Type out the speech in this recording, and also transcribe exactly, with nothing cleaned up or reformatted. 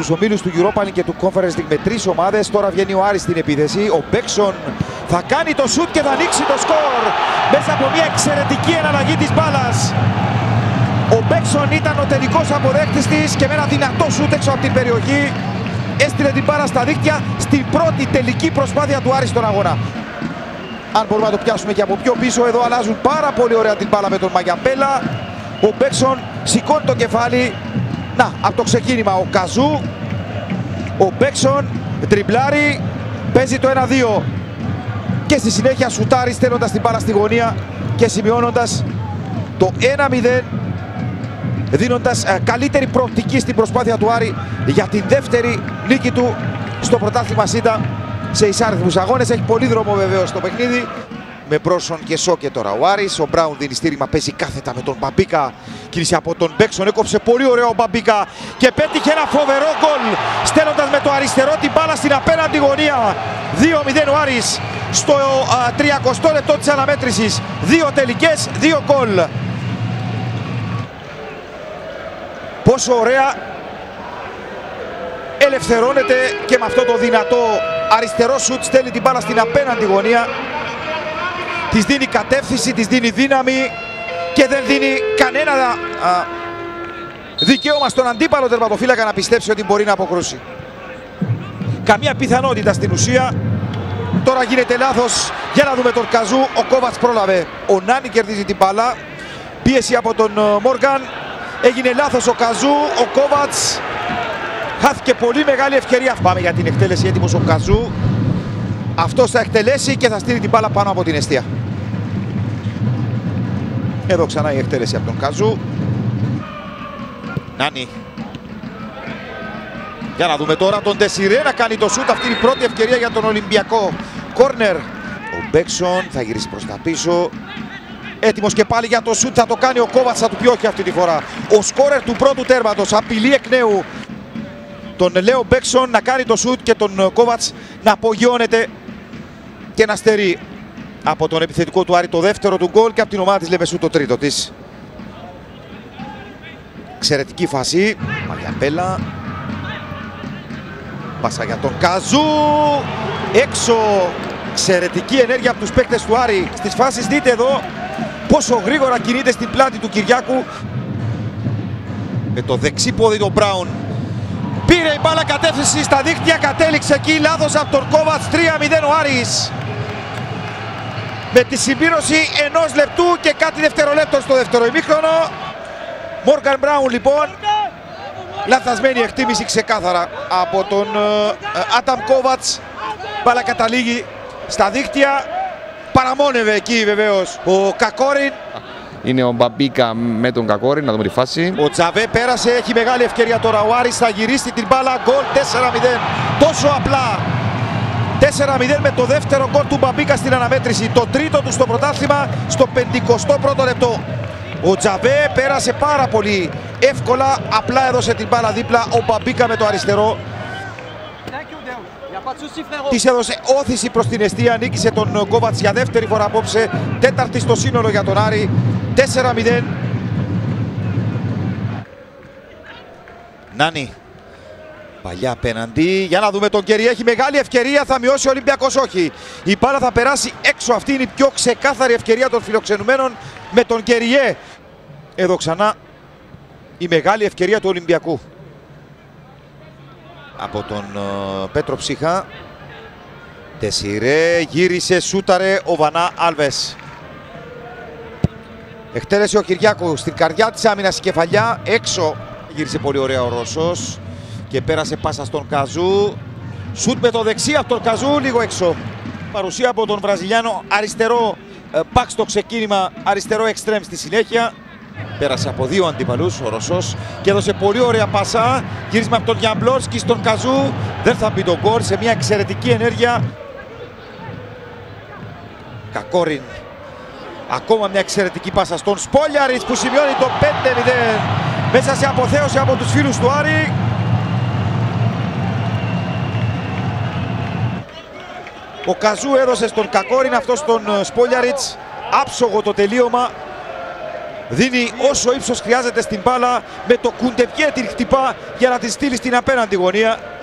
τους ομίλους του Europa League και του Conference League με τρεις ομάδες. Τώρα βγαίνει ο Άρης στην επίθεση. Ο Μπέξον θα κάνει το σουτ και θα ανοίξει το σκορ μέσα από μια εξαιρετική εναλλαγή της μπάλας. Ο Μπέξον ήταν ο τελικός αποδέκτης της και με ένα δυνατό σουτ έξω από την περιοχή έστειλε την μπάλα στα δίκτυα στην πρώτη τελική προσπάθεια του Άρη στον αγώνα. Αν μπορούμε να το πιάσουμε και από πιο πίσω, εδώ αλλάζουν πάρα πολύ ωραία την μπάλα με τον Μαγιαμπέλα. Ο Μπέξον σηκώνει το κεφάλι. Να, από το ξεκίνημα ο Καζού. Ο Μπέξον τριμπλάρει, παίζει το ένα δύο και στη συνέχεια σουτάρει στέλνοντας την μπάλα στη γωνία και σημειώνοντας το ένα μηδέν, δίνοντας ε, καλύτερη προοπτική στην προσπάθεια του Άρη για την δεύτερη νίκη του στο πρωτάθλημα ΣΥΤΑ σε εισάριθμους αγώνες. Έχει πολύ δρόμο βεβαίως στο παιχνίδι. Με Μπρόσον και Σόκε τώρα ο Άρης. Ο Μπράουν δίνει στήριγμα, παίζει κάθετα με τον Μπαμπίκα. Κίνηση από τον Μπέξον, έκοψε πολύ ωραίο ο Μπαμπίκα και πέτυχε ένα φοβερό γκολ στέλνοντας με το αριστερό την μπάλα στην απέναντι γωνία. δύο μηδέν ο Άρης στο τριακοστό λεπτό της αναμέτρησης. Δύο τελικές, δύο γκολ. Πόσο ωραία ελευθερώνεται και με αυτό το δυνατό αριστερό σουτ στέλνει την μπάλα στην απέναντι γωνία. Της δίνει κατεύθυνση, της δίνει δύναμη και δεν δίνει κανένα α, δικαίωμα στον αντίπαλο τερματοφύλακα να πιστέψει ότι μπορεί να αποκρούσει. Καμία πιθανότητα στην ουσία. Τώρα γίνεται λάθος. Για να δούμε τον Καζού. Ο Κόβατς πρόλαβε. Ο Νάνι κερδίζει την μπάλα. Πίεση από τον Μόργαν. Έγινε λάθος ο Καζού. Ο Κόβατς χάθηκε πολύ μεγάλη ευκαιρία. Πάμε για την εκτέλεση. Έτοιμος ο Καζού. Αυτός θα εκτελέσει και θα στείλει την μπάλα πάνω από την εστία. Εδώ ξανά η εκτέλεση από τον Καζού. Νάνι. Για να δούμε τώρα τον Ντεσιρέ να κάνει το σούτ. Αυτή είναι η πρώτη ευκαιρία για τον Ολυμπιακό. Κόρνερ. Ο Μπέξον θα γυρίσει προς τα πίσω. Έτοιμος και πάλι για το σούτ. Θα το κάνει ο Κόβατς, θα του πει όχι αυτή τη φορά. Ο σκόρερ του πρώτου τέρματος απειλεί εκ νέου τον Λέο Μπέξον να κάνει το σούτ και τον Κόβατς να απογειώνεται και να στερεί από τον επιθετικό του Άρη το δεύτερο του γκολ και από την ομάδα της Λεμεσού το τρίτο της. Εξαιρετική φάση. Μαγιαμπέλα. Πάσα για τον Καζού. Έξω. Εξαιρετική ενέργεια από τους παίκτες του Άρη στις φάσεις. Δείτε εδώ πόσο γρήγορα κινείται στην πλάτη του Κυριάκου. Με το δεξί πόδι τον Μπράουν. Πήρε η μπάλα κατεύθυνση στα δίκτυα, κατέληξε εκεί, λάθος από τον Κόβατς. Τρία μηδέν ο Άρης. Με τη συμπλήρωση ενός λεπτού και κάτι δευτερολέπτων στο δεύτερο ημίχρονο. Μόργαν Μπράουν λοιπόν. Λαθασμένη εκτίμηση ξεκάθαρα από τον Άνταμ Κόβατς. Μπάλα καταλήγει στα δίκτυα. Παραμόνευε εκεί βεβαίως ο Κακόριν. Είναι ο Μπαμπίκα με τον Κακόριν, να δούμε τη φάση. Ο Τζαβέ πέρασε, έχει μεγάλη ευκαιρία τώρα. Ο Άρης θα γυρίσει την μπάλα. Γκολ τέσσερα μηδέν. Τόσο απλά. τέσσερα μηδέν με το δεύτερο γκολ του Μπαμπίκα στην αναμέτρηση. Το τρίτο του στο πρωτάθλημα στο πενηκοστό πρώτο λεπτό. Ο Τζαβέ πέρασε πάρα πολύ εύκολα. Απλά έδωσε την μπάλα δίπλα. Ο Μπαμπίκα με το αριστερό της έδωσε όθηση προς την εστία. Νίκησε τον Κόβατς για δεύτερη φορά απόψε. Τέταρτη στο σύνολο για τον Άρη. τέσσερα μηδέν. Νάνι. Παλιά απέναντι. Για να δούμε τον Κεριέ. Έχει μεγάλη ευκαιρία. Θα μειώσει ο Ολυμπιακός. Όχι. Η μπάλα θα περάσει έξω. Αυτή είναι η πιο ξεκάθαρη ευκαιρία των φιλοξενουμένων με τον Κεριέ. Εδώ ξανά η μεγάλη ευκαιρία του Ολυμπιακού. Από τον uh, Πέτρο Ψύχα. Ντεσιρέ γύρισε, σούταρε ο Βανά Άλβες. Εκτέλεσε ο Κυριάκου στην καρδιά της άμυνας, η κεφαλιά έξω. Γύρισε πολύ ωραία ο Ρώσος και πέρασε πάσα στον Καζού. Σούτ με το δεξί από τον Καζού, λίγο έξω. Παρουσία από τον Βραζιλιάνο, αριστερό μπακ στο ξεκίνημα, αριστερό εξτρέμ στη συνέχεια. Πέρασε από δύο αντιπαλούς ο Ρωσός και έδωσε πολύ ωραία πάσα. Γύρισμα από τον Γιαμπλόρσκι στον Καζού. Δεν θα μπει το γκολ σε μια εξαιρετική ενέργεια. Κακόριν. Ακόμα μια εξαιρετική πάσα στον Σπόλιαρης που σημειώνει το πέντε μηδέν. Μέσα σε αποθέωση από τους φίλους του Άρη. Ο Καζού έδωσε στον Κακόριν, αυτό στον Σπόλιαριτς. Άψογο το τελείωμα. Δίνει όσο ύψος χρειάζεται στην μπάλα, με το Κουντεβιέ την χτυπά για να τη στείλει στην απέναντι γωνία.